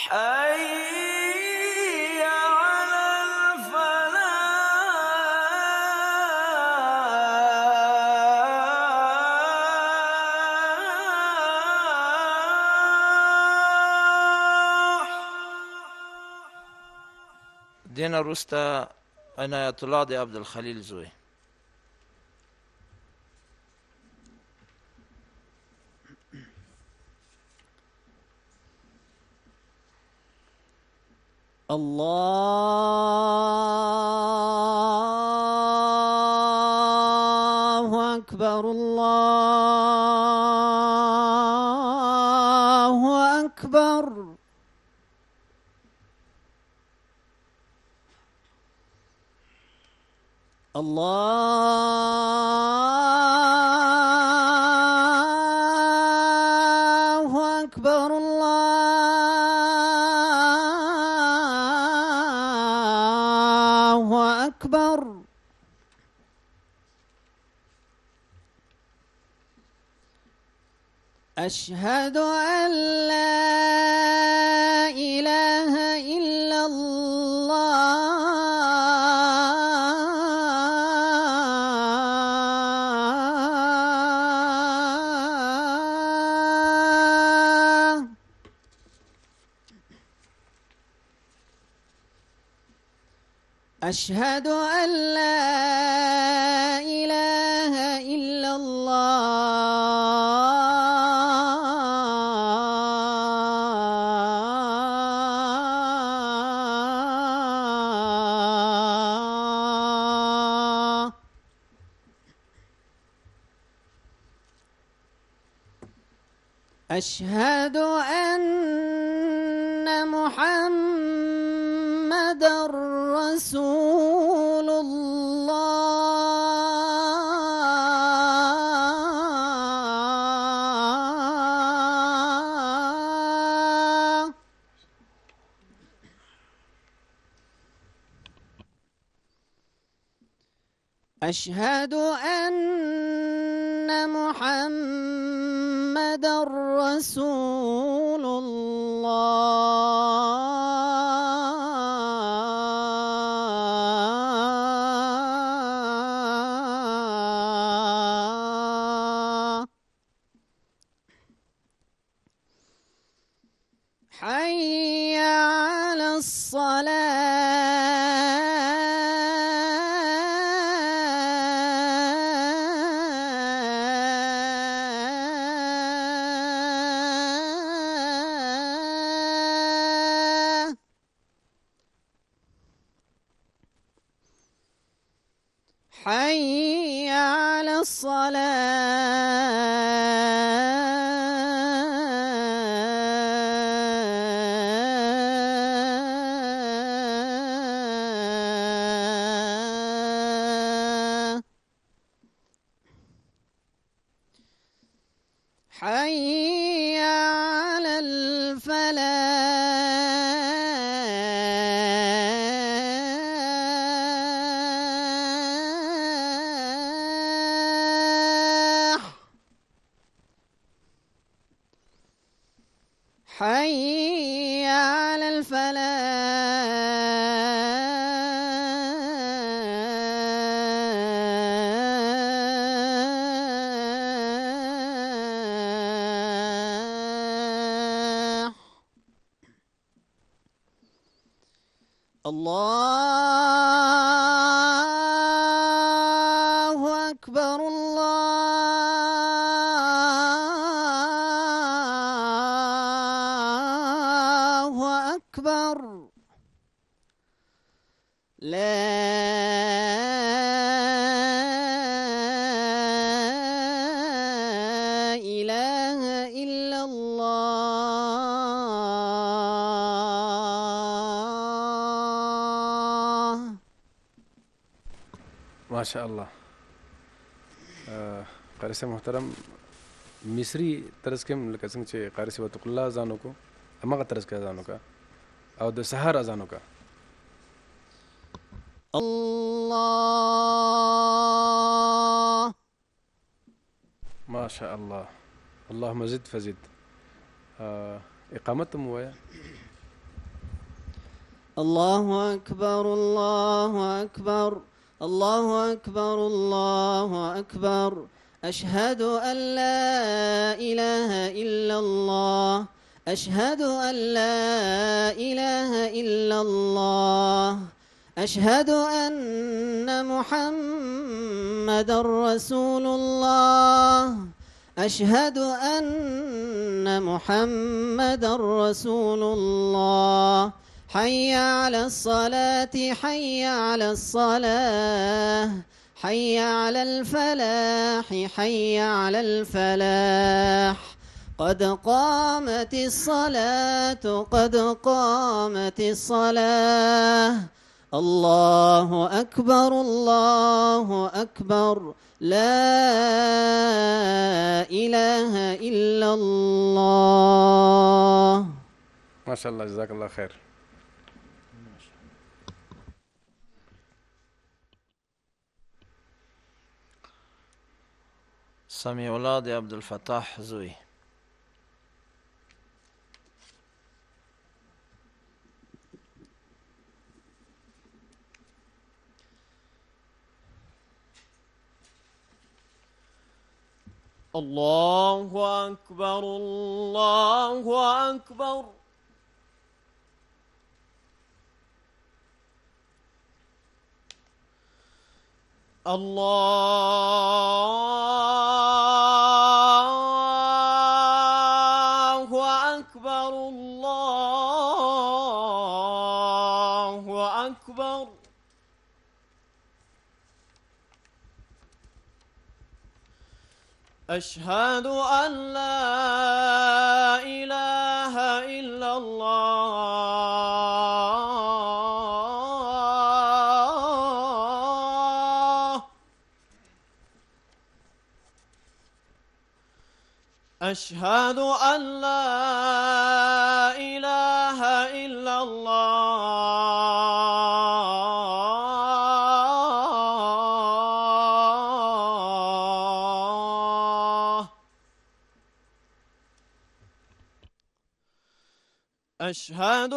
حي على الفلاح. دينا روستا عناية الله دي عبد الخليل زوي. الله أكبر الله أكبر. الله أكبر الله أكبر. أشهد أن لا إله إلا الله. أشهد أن لا إله إلا الله. أشهد أن محمدًا رسول الله. أشهد أن محمدًا رسول الله. حي على الصلاة. حي على الصلاة. حي على الفلاح. حي على الفلاح. الله أكبر الله أكبر. لا إله إلا الله. ما شاء الله. قاری صاحب محترم مصری طرز کې لکه څنګه چې قاری صاحب وتق الله ځانو کو هماغه طرز کې ځانو کا او د سحر ځانو کا. الله. ما شاء الله. اللهم زد فزد. اقامتهم ويا الله أكبر الله أكبر الله أكبر الله أكبر. أشهد أن لا إله إلا الله أشهد أن لا إله إلا الله أشهد أن محمدًا رسول الله أشهد أن محمدًا رسول الله. حي على الصلاة حي على الصلاة حي على الفلاح حي على الفلاح. قد قامت الصلاة قد قامت الصلاة. الله أكبر الله أكبر لا إله إلا الله. ما شاء الله جزاك الله خير. سمي أولادي عبد الفتاح زوي. الله أكبر الله أكبر. الله أكبر الله أكبر. أشهد أن لا إله إلا الله. أشهد أن لا إله إلا الله. أشهد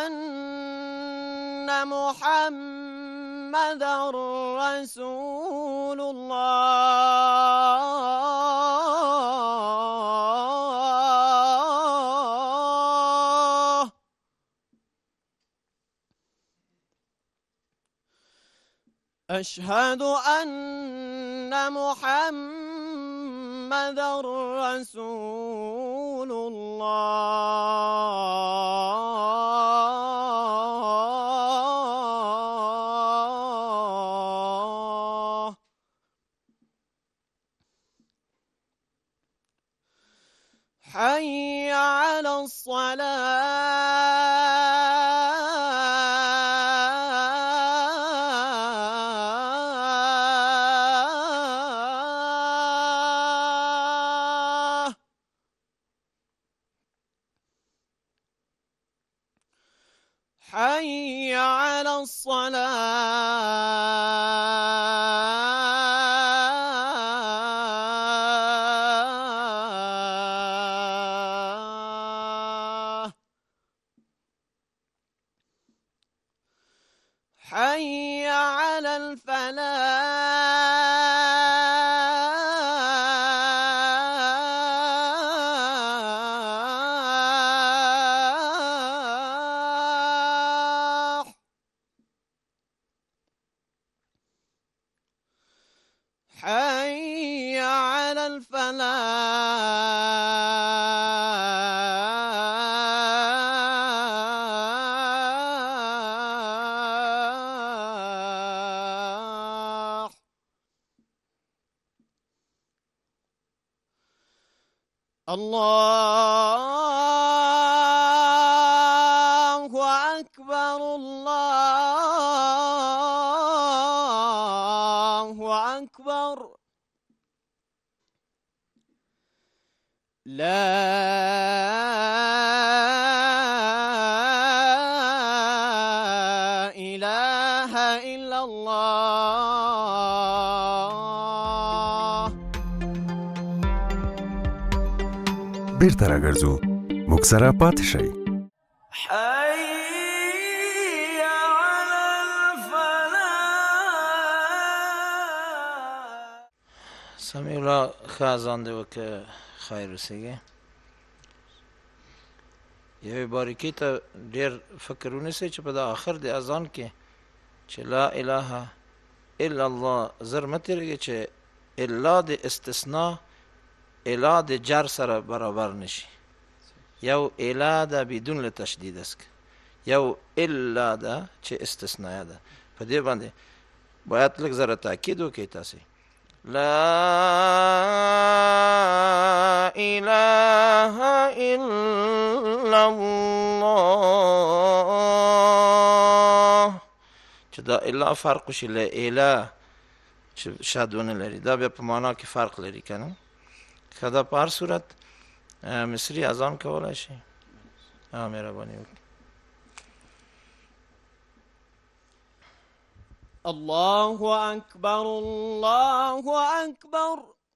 أن محمدًا رسول الله. أشهد أن محمدًا رسول الله. حي على الصلاة. حي على الصلاة. حي على الفلاح. حي على الفلاح. الله أكبر الله أكبر. لا إله إلا الله. بیرته راګرځو موږ سره پاتې شئ. حي سمیع الله ښه اذان دی وکړه خیر اوسېږي. یوې باریکۍ ته ډېر فکر ونیسئ چې په د آخر د اذان کې چې لا اله الا الله زر مه تېرېږي چې الا د استثناء الا د جر سره برابر نشي. یو الا ده بدون له تشدید است، یو الا ده چې استثناء ده. په دې باندې باید لږ زره تاکید وکړئ تاسې. لا اله الا الله چې دا الا فرق وشي له اله چې شد ونه لري، دا بیا په معنا کې فرق لري که نه. که دا په هر صورت مصري اذان کولی شي. مهرباني وکړئ. الله أكبر الله أكبر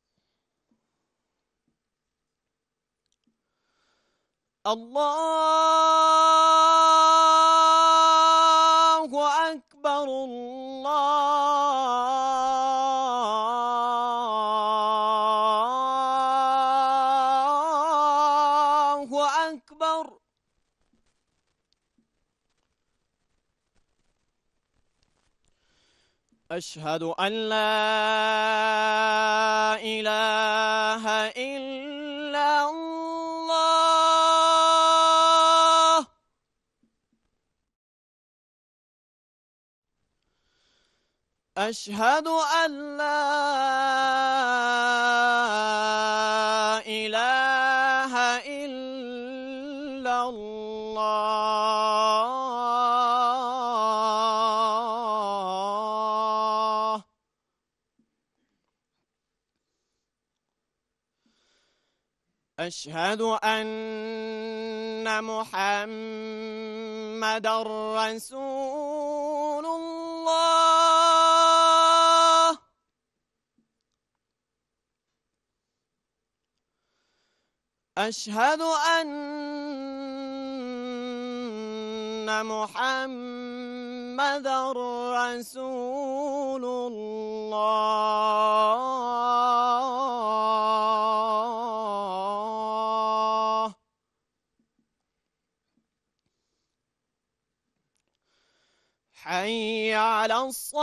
الله أكبر الله أكبر. أشهد أن لا إله إلا الله. أشهد أن لا إله إلا الله. أشهد أن محمدًا رسول الله. أشهد أن محمدًا رسول الله. حي على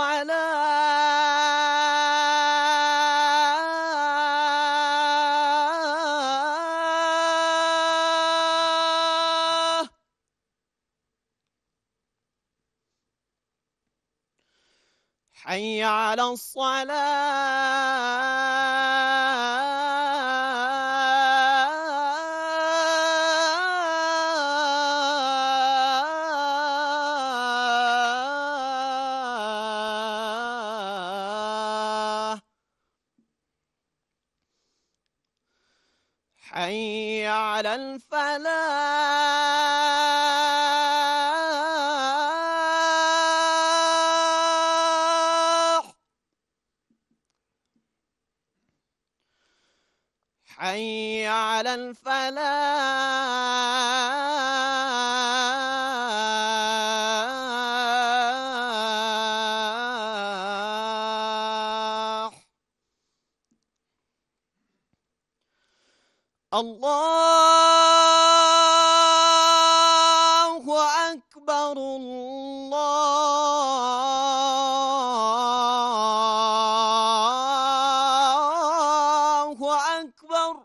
الصلاة. حي على الصلاة. حي على الفلاح. حي على الفلاح. الله أكبر الله أكبر.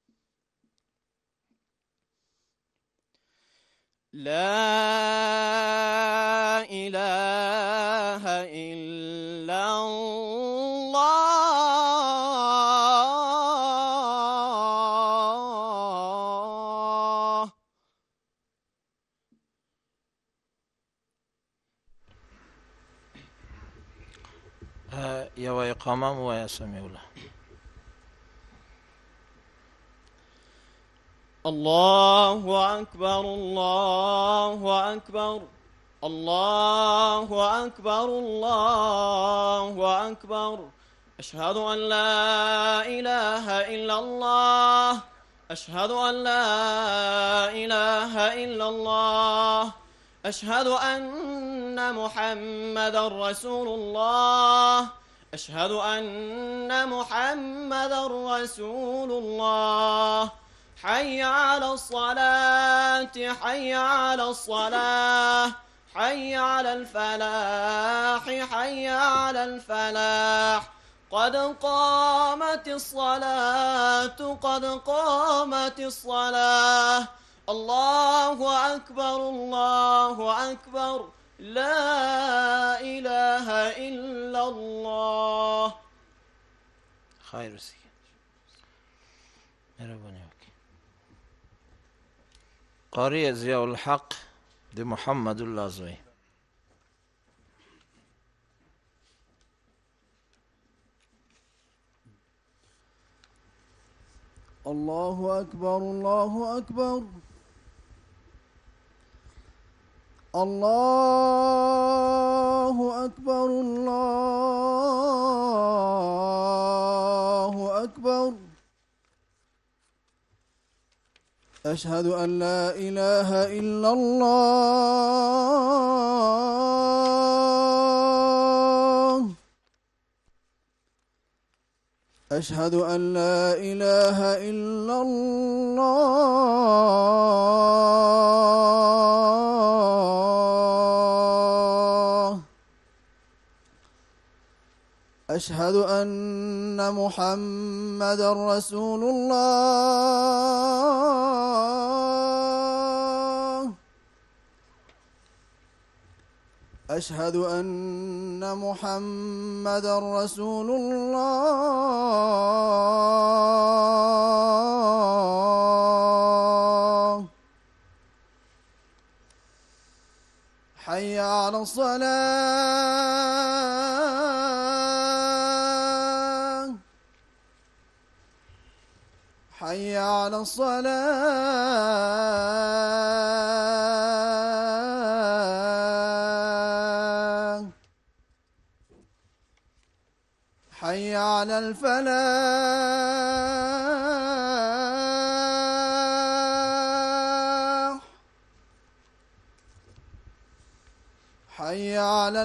لا إله إلا الله. یوه اقامه مو وایه سمیع الله. الله أكبر الله أكبر الله أكبر الله أكبر. أشهد أن لا إله إلا الله. أشهد أن لا إله إلا الله. أشهد أن محمدًا رسول الله. أشهد أن محمدا رسول الله. حي على الصلاة حي على الصلاة حي على الفلاح حي على الفلاح. قد قامت الصلاة قد قامت الصلاة. الله أكبر الله أكبر لا إله إلا الله. خير وسي مهرباني وکړئ. قاری ضیاء الحق د محمد الله زوی. الله أكبر الله أكبر الله أكبر الله أكبر. أشهد أن لا إله إلا الله. أشهد أن لا إله إلا الله. أشهد أن محمدا رسول الله. أشهد أن محمدا رسول الله. حي على الصلاة حي على الصلاة. حي على الفلاح حي على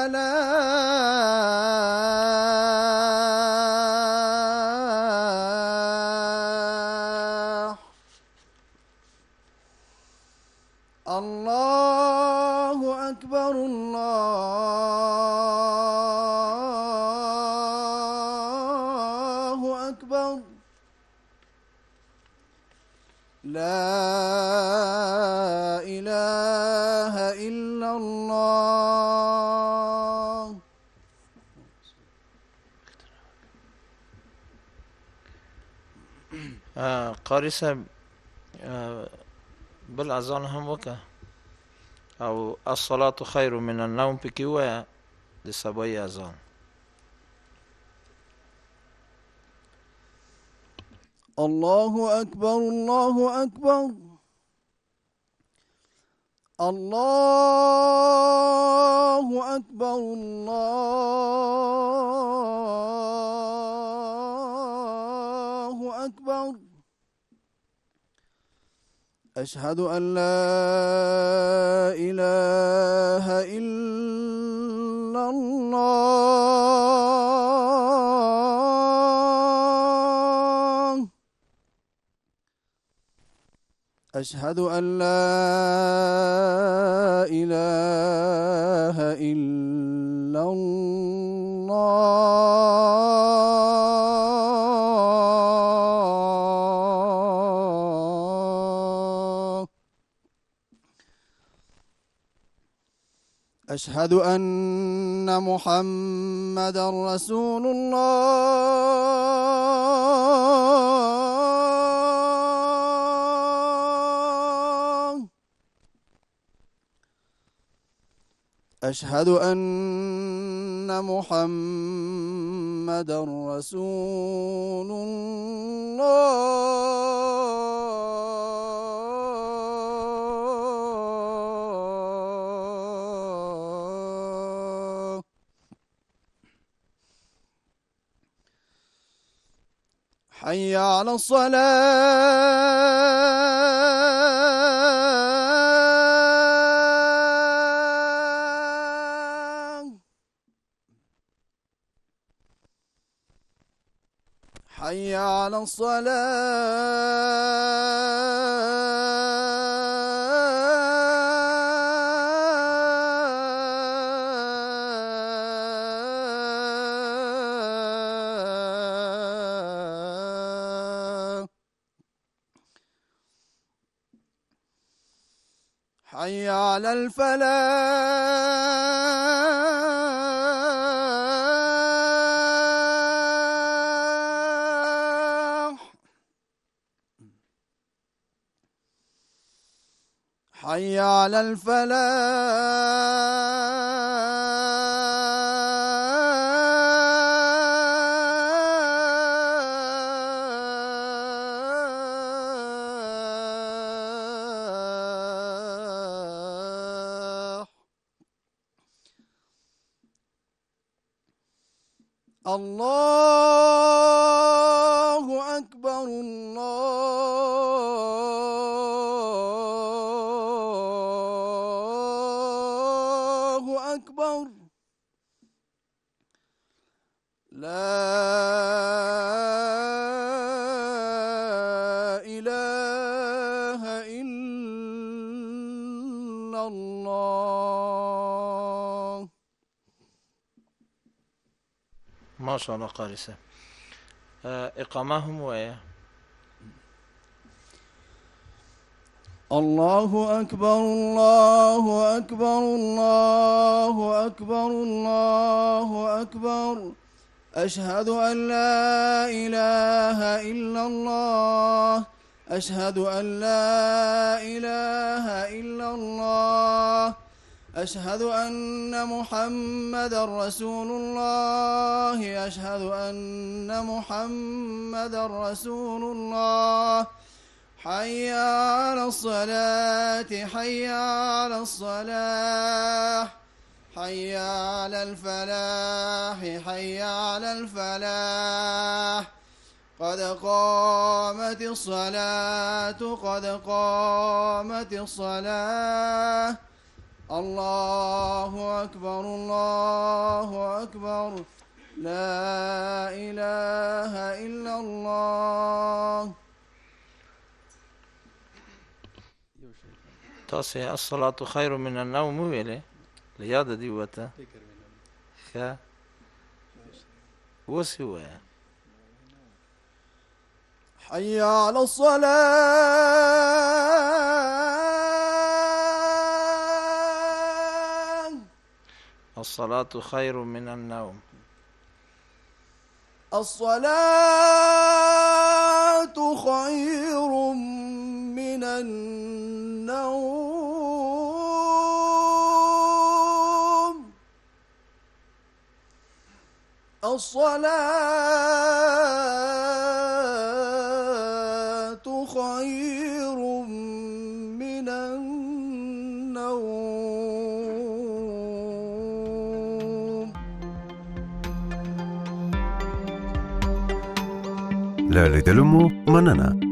الفلاح. الله أكبر الله أكبر. لا إله إلا الله. قاری صاحب بل اذان هم وکړه او الصلاة خیر من النوم پکې ووایه د سبای اذان. الله أكبر الله أكبر. الله أكبر الله أكبر. أشهد أن لا إله إلا الله. أشهد أن لا إله إلا الله. أشهد أن محمدا رسول الله. أشهد أن محمدا رسول الله. حي على الصلاة حي على الصلاة حي على الفلاح حي على الفلاح الله أكبر الله أكبر لا إله إلا الله. ما شاء الله قارسة. إقامهم ويا الله أكبر الله أكبر الله أكبر الله أكبر أشهد أن لا إله إلا الله أشهد أن لا إله إلا الله أشهد أن محمدا رسول الله أشهد أن محمدا رسول الله حي على الصلاة حي على الصلاة حي على الفلاح حي على الفلاح قد قامت الصلاة قد قامت الصلاة الله أكبر الله أكبر لا إله إلا الله. تاسي الصلاة خير من النوم ويلي ليادة دي وتا خا وسوى حي على الصلاة الصلاة خير من النوم الصلاة خير من النوم الصلاة خير من النوم. لا لدلمو مننا